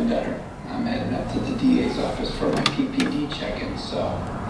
better. I'm heading up to the DA's office for my PPD check-in, so